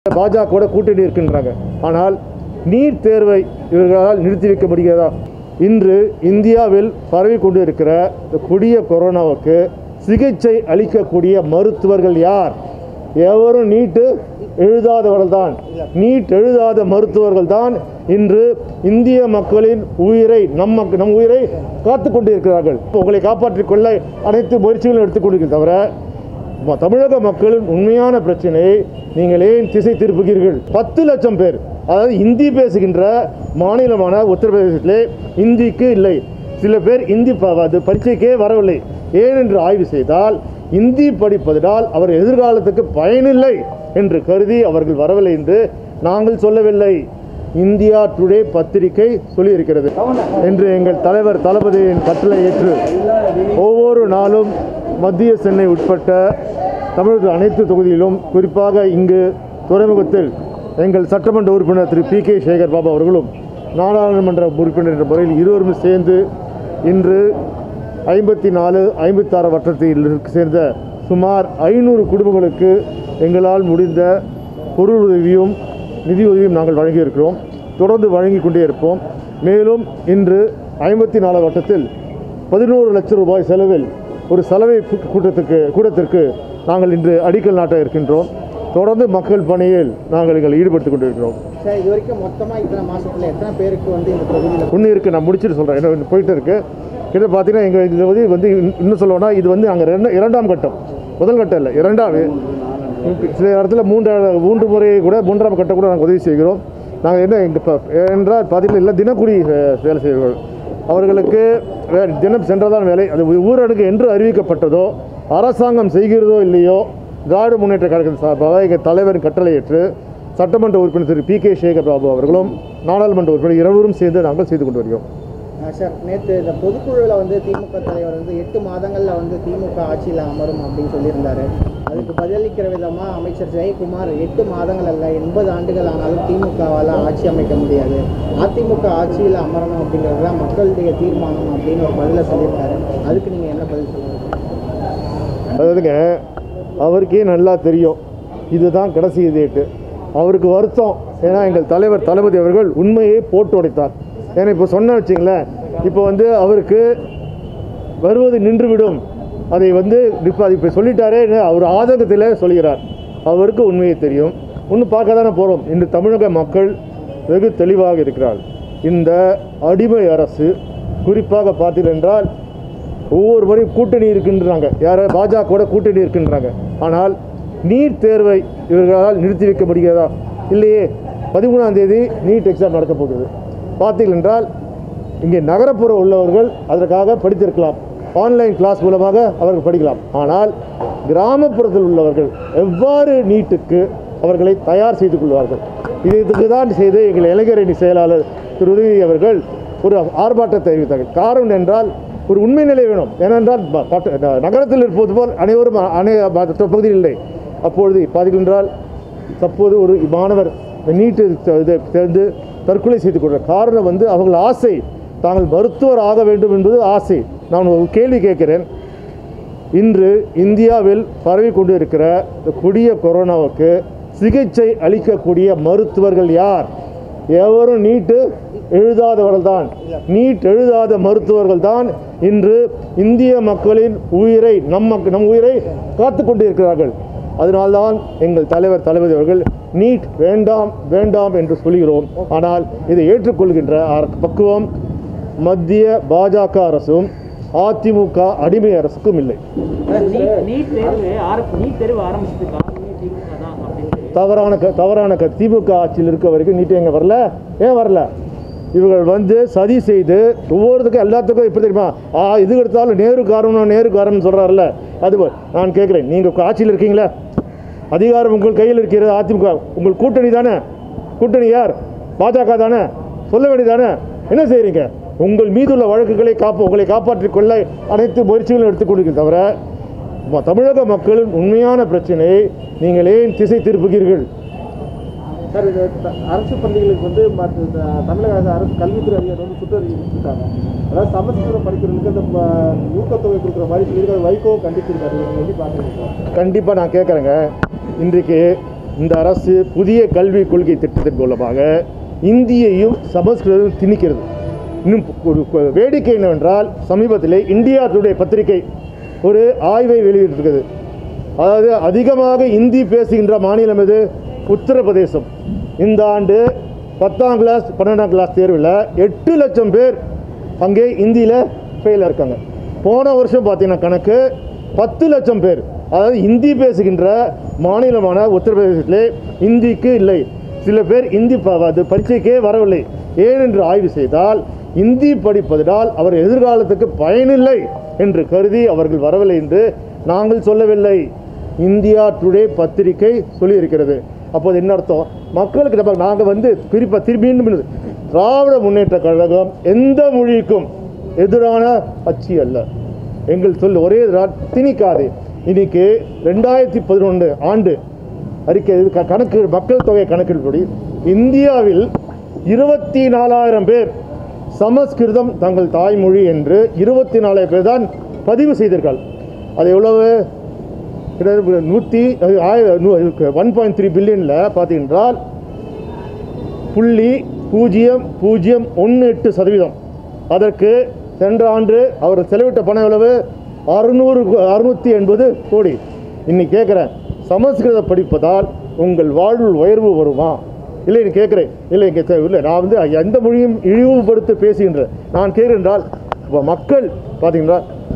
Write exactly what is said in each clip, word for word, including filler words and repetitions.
பாஜக கூட்டணி இருக்கின்றாங்க. ஆனால் நீட் தேர்வை இவர்களால் நிறுத்தி வைக்க முடியாதா? இன்று இந்தியாவில் பரவி கொண்டு இருக்கிற கொடிய கொரோனாவுக்கு சிகிச்சை அளிக்கக்கூடிய மருத்துவர்கள் யார்? எவரும் நீட்டு எழுதாதவர்கள் தான். நீட் எழுதாத மருத்துவர்கள் தான் இன்று இந்திய மக்களின் உயிரை நம்ம நம் உயிரை காத்து கொண்டு இருக்கிறார்கள். உங்களை காப்பாற்றிக் கொள்ள அனைத்து முயற்சிகளும் எடுத்துக்கொண்டிருக்க தவிர தமிழக மக்களின் உண்மையான பிரச்சனையை நீங்கள் ஏன் திசை திருப்புகிறீர்கள்? பத்து லட்சம் பேர், அதாவது இந்தி பேசுகின்ற மாநிலமான உத்தரப்பிரதேசத்திலே இந்திக்கு இல்லை. சில பேர் இந்தி பரீட்சைக்கே வரவில்லை. ஏனென்று ஆய்வு செய்தால் இந்தி படிப்பதனால் அவர் எதிர்காலத்துக்கு பயனில்லை என்று கருதி அவர்கள் வரவில்லை என்று நாங்கள் சொல்லவில்லை. இந்தியா டுடே பத்திரிகை சொல்லியிருக்கிறது என்று எங்கள் தலைவர் தளபதியின் கட்டளை ஏற்று ஒவ்வொரு நாளும் மத்திய சென்னை உட்பட்ட தமிழக அனைத்து தொகுதியிலும், குறிப்பாக இங்கு துறைமுகத்தில் எங்கள் சட்டமன்ற உறுப்பினர் திரு பி கே சேகர் பாபு அவர்களும் நாடாளுமன்ற உறுப்பினர் என்ற முறையில் இருவரும் சேர்ந்து இன்று ஐம்பத்தி நாலு ஐம்பத்தி ஆறு வட்டத்தில் சேர்ந்த சுமார் ஐநூறு குடும்பங்களுக்கு எங்களால் முடிந்த பொருள் உதவியும் நிதி உதவியும் நாங்கள் வழங்கியிருக்கிறோம். தொடர்ந்து வழங்கி கொண்டே இருப்போம். மேலும் இன்று ஐம்பத்தி நாலு வட்டத்தில் பதினோரு லட்சம் ரூபாய் செலவில் ஒரு சலவை கூட்டத்துக்கு கூட்டத்திற்கு நாங்கள் இன்று அடிக்கல் நாட்ட இருக்கின்றோம். தொடர்ந்து மக்கள் பணியில் நாங்கள் எங்களை ஈடுபடுத்திக் கொண்டிருக்கிறோம். சார், இது வரைக்கும் மொத்தமாக இத்தனை மாதத்தில் எத்தனை பேருக்கு வந்து இந்த தொகுதியில் ஒன்று இருக்குது, நான் முடிச்சுட்டு சொல்கிறேன். என்ன போயிட்டு இருக்குது கிட்ட பார்த்தீங்கன்னா எங்கள் இதில் வந்து வந்து இன்னும் சொல்லணும்னா இது வந்து நாங்கள் ரெண்டு இரண்டாம் கட்டம், முதல் கட்டம் இல்லை, இரண்டாம். சில இடத்துல மூன்று மூன்று முறை கூட மூன்றாம் கட்டம் கூட நாங்கள் உதவி செய்கிறோம். நாங்கள் என்ன எங்கள் என்றால் பார்த்தீங்கன்னா இல்லை தினக்கூலி வேலை செய்கிறோம். அவர்களுக்கு தினம் சென்றதான் வேலை. அது ஊரடங்கு என்று அறிவிக்கப்பட்டதோ அரசாங்கம் செய்கிறதோ இல்லையோ, திராவிட முன்னேற்ற கழகத்தின் சார்பாக எங்கள் தலைவரின் கட்டளையேற்று சட்டமன்ற உறுப்பினர் திரு பி கே சேகர் பாபு அவர்களும் நாடாளுமன்ற உறுப்பினர் இருவரும் சேர்ந்து நாங்கள் செய்து கொண்டு வருகிறோம். சார், நேற்று இந்த பொதுக்குழுவில் வந்து திமுக தலைவர் வந்து எட்டு மாதங்களில் வந்து திமுக ஆட்சியில் அமரும் அப்படின்னு சொல்லியிருந்தார். அதுக்கு பதிலளிக்கிற விதமாக அமைச்சர் ஜெயக்குமார் எட்டு மாதங்கள் அல்ல எண்பது ஆண்டுகள் ஆனாலும் திமுகவால் ஆட்சி அமைக்க முடியாது, அதிமுக ஆட்சியில் அமரணும் அப்படிங்கிறது தான் மக்களுடைய தீர்மானம் அப்படின்னு ஒரு பதிலை சொல்லியிருக்காரு. அதுக்கு நீங்கள் என்ன பதில் சொல்லுங்கள்? அதாவதுங்க, அவருக்கே நல்லா தெரியும் இதுதான் கடைசி டேட்டு. அவருக்கு வருத்தம். ஏன்னா எங்கள் தலைவர் தளபதி அவர்கள் உண்மையை போட்டு உடைத்தார். ஏன்னா இப்போ சொன்ன வச்சிங்களேன், இப்போ வந்து அவருக்கு வருவது நின்றுவிடும், அதை வந்து இப்போ அது இப்போ சொல்லிட்டாரே அவர் ஆதங்கத்தில் சொல்கிறார். அவருக்கு உண்மையை தெரியும். ஒன்று பார்க்க தானே போகிறோம். இன்று தமிழக மக்கள் வெகு தெளிவாக இருக்கிறார். இந்த அடிமை அரசு குறிப்பாக பார்த்தீர்கள் என்றால் ஒவ்வொரு முறையும் கூட்டணி இருக்கின்றாங்க, யார பாஜக கூட்டணி இருக்கின்றாங்க. ஆனால் நீட் தேர்வை இவர்களால் நிறுத்தி வைக்க முடியாதா? இல்லையே. பதிமூணாம் தேதி நீட் எக்ஸாம் நடக்க போகுது. பார்த்தீர்கள் என்றால் இங்கே நகரப்புற உள்ளவர்கள் அதற்காக படித்திருக்கலாம், ஆன்லைன் கிளாஸ் மூலமாக அவர்கள் படிக்கலாம். ஆனால் கிராமப்புறத்தில் உள்ளவர்கள் எவ்வாறு நீட்டுக்கு அவர்களை தயார் செய்து கொள்வார்கள்? இதுக்கு தான் செய்து எங்கள் இளைஞரணி செயலாளர் திரு உதயநிதி அவர்கள் ஒரு ஆர்ப்பாட்டத்தை தெரிவித்தார்கள். காரணம் என்றால் ஒரு உண்மை நிலை வேணும். ஏனென்றால் நகரத்தில் இருப்பது போல் அனைவரும் அனைவ பகுதியில் இல்லை. அப்பொழுது பார்க்கின்றால் தற்போது ஒரு மாணவர் நீட்டு இதை தேர்ந்து தற்கொலை செய்து கொள்கிற காரணம் வந்து அவர்கள் ஆசை, தாங்கள் மருத்துவர் ஆக வேண்டும் என்பது ஆசை. நான் ஒரு கேள்வி கேட்கிறேன். இன்று இந்தியாவில் பரவி கொண்டு இருக்கிற கொடிய கொரோனாவுக்கு சிகிச்சை அளிக்கக்கூடிய மருத்துவர்கள் யார்? எவரும் நீட்டு எழுதாதவர்கள் தான். நீட் எழுதாத மருத்துவர்கள் தான் இன்று இந்திய மக்களின் உயிரை நம்ம நம் உயிரை காத்து கொண்டு இருக்கிறார்கள். அதனால்தான் எங்கள் தலைவர் தளபதி அவர்கள் நீட் வேண்டாம் வேண்டாம் என்று சொல்கிறோம். ஆனால் இதை ஏற்றுக்கொள்கின்ற பக்குவம் மத்திய பாஜக அரசும் அதிமுக அடிமை அரசுக்கும் இல்லை. தவறான தவறான திமுக ஆட்சியில் இருக்க வரைக்கும் நீட்டு எங்கே வரல? ஏன் வரல? இவர்கள் வந்து சதி செய்து ஒவ்வொருத்துக்கும் எல்லாத்துக்கும் எப்படி தெரியுமா, ஆ இது எடுத்தாலும் நேரு காரணம் நேரு காரணம்னு சொல்கிறாருல்ல. அதுபோல் நான் கேட்குறேன், நீங்கள் ஆட்சியில் இருக்கீங்களா? அதிகாரம் உங்கள் கையில் இருக்கிறது. அதிமுக உங்கள் கூட்டணி தானே. கூட்டணி யார்? பாஜக தானே. சொல்ல வேண்டியதானே? என்ன செய்கிறீங்க? உங்கள் மீதுள்ள வழக்குகளை காப்ப உங்களை காப்பாற்றிக் கொள்ள அனைத்து முயற்சிகளும் எடுத்துக்கொண்டிருக்க தவிர தமிழக மக்களின் உண்மையான பிரச்சனையை நீங்கள் ஏன் திசை திருப்புகிறீர்கள்? சார், இது அரசு பள்ளிகளுக்கு வந்து தமிழக அரசு கல்வித்துறை அதிகாரி வந்து சுற்றறிவிச்சிருக்காங்க. அதாவது சமஸ்கிருதம் படிக்கிறவங்களுக்கு அந்த ஊக்கத்தொகை கொடுக்குற மாதிரி சொல்லி வைகோ கண்டிச்சிருக்காரு. எப்படி பார்க்குறீங்க? கண்டிப்பாக நான் கேட்குறேங்க. இன்றைக்கு இந்த அரசு புதிய கல்விக் கொள்கை திட்டத்தின் மூலமாக இந்தியையும் சமஸ்கிருதம் திணிக்கிறது. இன்னும் ஒரு வேடிக்கை என்னவென்றால், சமீபத்தில் இந்தியா டுடே பத்திரிகை ஒரு ஆய்வை வெளியிட்டிருக்கிறது. அதாவது அதிகமாக இந்தி பேசுகின்ற மாநிலம் எது? உத்தரப்பிரதேசம். இந்த ஆண்டு பத்தாம் கிளாஸ் பன்னெண்டாம் கிளாஸ் தேர்வில் எட்டு லட்சம் பேர் அங்கே இந்தியில் ஃபெயிலாக இருக்காங்க. போன வருஷம் பார்த்தீங்கன்னா கணக்கு பத்து லட்சம் பேர், அதாவது இந்தி பேசுகின்ற மாநிலமான உத்தரப்பிரதேசத்திலே இந்திக்கு இல்லை. சில பேர் இந்தி அது பரீட்சைக்கே வரவில்லை. ஏனென்று ஆய்வு செய்தால் இந்தி படிப்பதனால் அவர் எதிர்காலத்துக்கு பயனில்லை என்று கருதி அவர்கள் வரவில்லை என்று நாங்கள் சொல்லவில்லை, இந்தியா டுடே பத்திரிகை சொல்லியிருக்கிறது. அப்போது என்ன அர்த்தம்? மக்களுக்கு நம்ம நாங்கள் வந்து குறிப்பாக திரும்பி திராவிட முன்னேற்ற கழகம் எந்த மொழிக்கும் எதிரான கட்சி அல்ல. எங்கள் சொல் ஒரே திணிக்காது. இன்னைக்கு ரெண்டாயிரத்தி பதினொன்று ஆண்டு அறிக்கை கணக்கு மக்கள் தொகை கணக்கின்படி இந்தியாவில் இருபத்தி நாலாயிரம் பேர் சமஸ்கிருதம் தங்கள் தாய்மொழி என்று இருபத்தி நாலாயிரம் பேர் தான் பதிவு செய்திருக்காள். அது எவ்வளவு? நூற்றி ஒன் பாயிண்ட் த்ரீ பில்லியனில் பார்த்தீங்கன்றால் புள்ளி பூஜ்ஜியம் பூஜ்ஜியம் ஒன்று எட்டு சதவீதம். அதற்கு சென்ற ஆண்டு அவர் செலவிட்ட பணம் எவ்வளவு? அறுநூறு அறுநூற்றி எண்பது கோடி. இன்னைக்கு கேட்குறேன், சமஸ்கிருதம் படிப்பதால் உங்கள் வாழ்வு உயர்வு வருமா? இல்லை நீ கேட்குறேன். இல்லை இங்கே இல்லை, நான் வந்து எந்த மொழியும் இழிவுபடுத்த பேசுகின்றேன். நான் கேட்குறேன்றால் இப்போ மக்கள் பார்த்தீங்கன்னா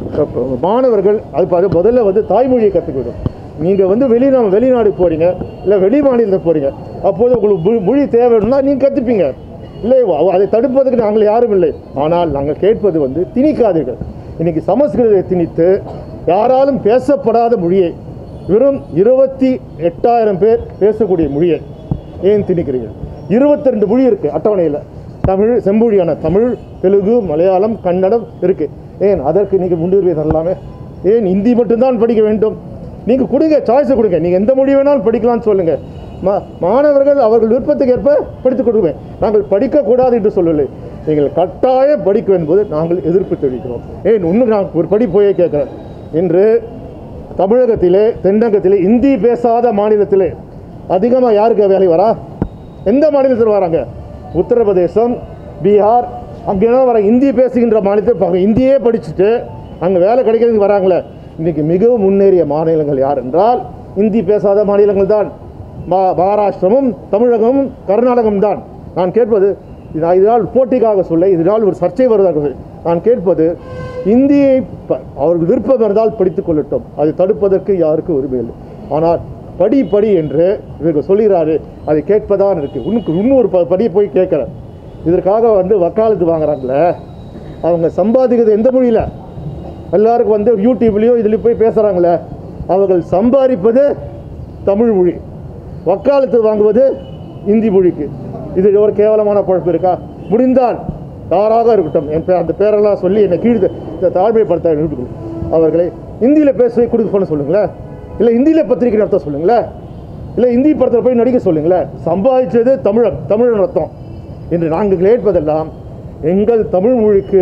மாணவர்கள் அது முதல்ல வந்து தாய்மொழியை கற்றுக்கிடும். நீங்கள் வந்து வெளிநாடு வெளிநாடு போகிறீங்க, இல்லை வெளி மாநிலத்தில் போகிறீங்க, அப்போது உங்களுக்கு மொழி தேவைன்னா நீங்கள் கற்றுப்பீங்க. இல்லை அதை தடுப்பதற்கு நாங்கள் யாரும் இல்லை. ஆனால் நாங்கள் கேட்பது வந்து திணிக்காதீர்கள். இன்றைக்கி சமஸ்கிருதத்தை திணித்து யாராலும் பேசப்படாத மொழியை வெறும் இருபத்தி எட்டாயிரம் பேர் பேசக்கூடிய மொழியை ஏன் திணிக்கிறீர்கள்? இருபத்தி ரெண்டு மொழி இருக்குது அட்டவணையில். தமிழ் செம்மொழியான தமிழ், தெலுங்கு, மலையாளம், கன்னடம் இருக்குது. ஏன் அதற்கு நீங்கள் முன்னுரிமை தரலாமே? ஏன் இந்தி மட்டும்தான் படிக்க வேண்டும்? நீங்கள் கொடுங்க, சாய்ஸை கொடுங்க. நீங்கள் எந்த மொழி வேணாலும் படிக்கலாம்னு சொல்லுங்கள். மா மாணவர்கள் அவர்கள் விருப்பத்துக்கு ஏற்ப படித்துக் கொடுக்குவேன். நாங்கள் படிக்கக்கூடாது என்று சொல்லலை. நீங்கள் கட்டாயம் படிக்கும் என்பது நாங்கள் எதிர்ப்பு தெரிவிக்கிறோம். ஏன் இன்னும் நான் ஒரு படி போயே கேட்குறேன். இன்று தமிழகத்திலே தென்னகத்திலே இந்தி பேசாத மாநிலத்திலே அதிகமாக யாருக்கு வேலை வரா? எந்த மாநிலத்தில் வராங்க? உத்தரப்பிரதேசம், பீகார், அங்கேதான் வர இந்தி பேசுகின்ற மாநிலத்தை இந்தியே படிச்சுட்டு அங்கே வேலை கிடைக்கிறதுக்கு வராங்களே. இன்றைக்கி மிகவும் முன்னேறிய மாநிலங்கள் யார் என்றால் இந்தி பேசாத மாநிலங்கள் தான். மா மகாராஷ்டிரமும் தமிழகமும் கர்நாடகம் தான். நான் கேட்பது, நான் இதனால் போட்டிக்காக சொல்ல, இதனால் ஒரு சர்ச்சை வருவதாக நான் கேட்பது, இந்தியை அவர்கள் விருப்பம் இருந்தால் படித்துக் கொள்ளட்டும். அதை தடுப்பதற்கு யாருக்கும் உரிமை இல்லை. ஆனால் படி படி என்று இவர்கள் சொல்கிறாரு, அதை கேட்பதான் இருக்குது. உனக்கு இன்னொரு ப படியை போய் கேட்குறேன். இதற்காக வந்து வக்காலத்து வாங்குறாங்களே, அவங்க சம்பாதிக்கிறது எந்த மொழியில்? எல்லாருக்கும் வந்து யூடியூப்லேயும் இதுலேயும் போய் பேசுகிறாங்களே, அவர்கள் சம்பாதிப்பது தமிழ் மொழி, வக்காலத்து வாங்குவது இந்தி மொழிக்கு. இது ஒரு கேவலமான பழப்பு இருக்கா? முடிந்தால் யாராக இருக்கட்டும், என் பே அந்த பேரெல்லாம் சொல்லி என்னை கீழ் தாழ்மைப்படுத்த அவர்களை இந்தியில் பேச கொடுக்க பண்ண சொல்லுங்களேன். இல்லை இந்தியில் பத்திரிகை நடத்த சொல்லுங்களேன். இல்லை இந்தி படத்தில் போய் நடிக்க சொல்லுங்களேன். சம்பாதிச்சது தமிழன், தமிழன் அர்த்தம் என்று நாங்கள் கேட்பதெல்லாம் எங்கள் தமிழ் மொழிக்கு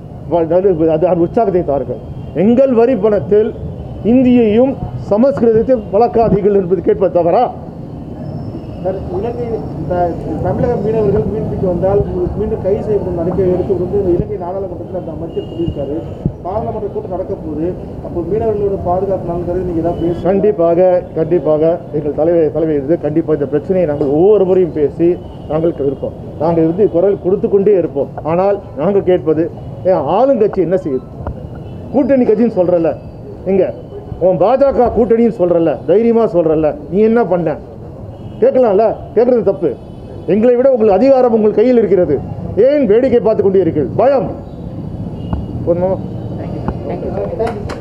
அது உற்சாகத்தை தாருங்கள். எங்கள் வரி பணத்தில் இந்தியையும் சமஸ்கிருதத்தை வளர்க்காதீர்கள் என்பது கேட்பது தவறா? இலங்கை தமிழக மீனவர்கள் மீன்பிடிக்க வந்தால் மீண்டும் கைது செய்யப்படும் அறிக்கையை எடுத்துக்கொண்டு இந்த இலங்கை நாடாளுமன்றத்தில் அந்த அமைச்சர் சொல்லியிருக்காரு. பாராளுமன்ற கூட்டம் நடக்க போகுது. அப்போ மீனவர்களோட பாதுகாப்பு நாங்கள் நீங்கள் ஏதாவது பேச கண்டிப்பாக கண்டிப்பாக எங்கள் தலைவர் தலைவர் இருந்து கண்டிப்பாக இந்த பிரச்சனையை நாங்கள் ஒவ்வொரு முறையும் பேசி நாங்கள் இருப்போம். நாங்கள் வந்து குரல் கொடுத்து கொண்டே இருப்போம். ஆனால் நாங்கள் கேட்பது, ஏன் ஆளுங்கட்சி என்ன செய்யுது? கூட்டணி கட்சின்னு சொல்கிறல்ல, எங்கே உன் பாஜக கூட்டணின்னு சொல்கிறல்ல, தைரியமாக சொல்கிறல்ல, நீ என்ன பண்ண கேட்கலாம்ல? கேட்குறது தப்பு. எங்களை விட உங்கள் அதிகாரம் உங்கள் கையில் இருக்கிறது. ஏன் வேடிக்கை பார்த்து கொண்டே இருக்கிறது? பயம். தேங்க்யூ.